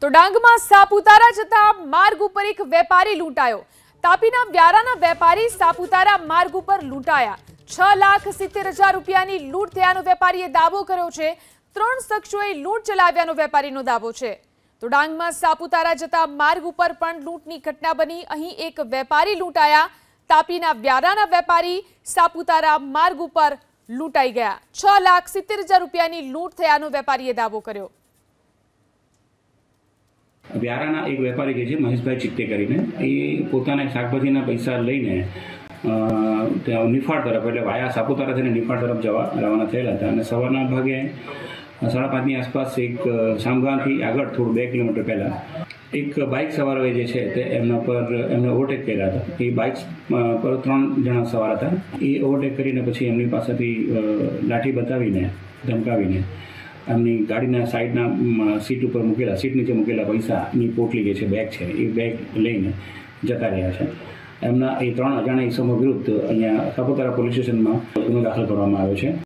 તો ડાંગમાં સાપુતારા જતા માર્ગ ઉપર એક વેપારી લૂંટાયો। તાપીના વ્યારાના વેપારી સાપુતારા માર્ગ ઉપર લૂંટાયા। 6,70,000 રૂપિયાની લૂંટ થયાનો વેપારીએ દાવો કર્યો છે। 3 શખ્સોએ લૂંટ ચલાવ્યાનો વેપારીનો દાવો છે। તો ડાંગમાં સાપુતારા જતા માર્ગ ઉપર પણ લૂંટની ઘટના બની। અહીં એક વેપારી લૂંટાયા। તાપીના વ્યારાના વેપારી સાપુતારા માર્ગ ઉપર લૂંટાઈ ગયા। 6,70,000 રૂપિયાની લૂંટ થયાનો વેપારીએ દાવો કર્યો। વ્યારાના એક વેપારી કે છે મહેશભાઈ ચિત્તે કરીને એ પોતાના શાકભાજીના પૈસા લઈને ત્યાં નિફાળ તરફ એટલે વાયા સાપુતારા થઈને નિફાળ તરફ જવા રવાના થયેલા હતા અને સવારના ભાગે 5:30ની આસપાસ એક શામગાંવથી આગળ થોડું 2 કિલોમીટર પહેલાં એક બાઇક સવારોએ જે છે તે એમને ઓવરટેક કર્યા હતા। એ બાઇક પર 3 જણા સવાર હતા। એ ઓવરટેક કરીને પછી એમની પાસેથી લાઠી બતાવીને ધમકાવીને એમની ગાડીના સાઈડના સીટ ઉપર મૂકેલા સીટ નીચે મૂકેલા પૈસાની પોટલી જે છે બેગ છે એ બેગ લઈને જતા રહ્યા છે। એમના એ 3 અજાણ્યા ઇસમો વિરુદ્ધ અહીંયા સાપુતારા પોલીસ સ્ટેશનમાં ગુનો દાખલ કરવામાં આવ્યો છે।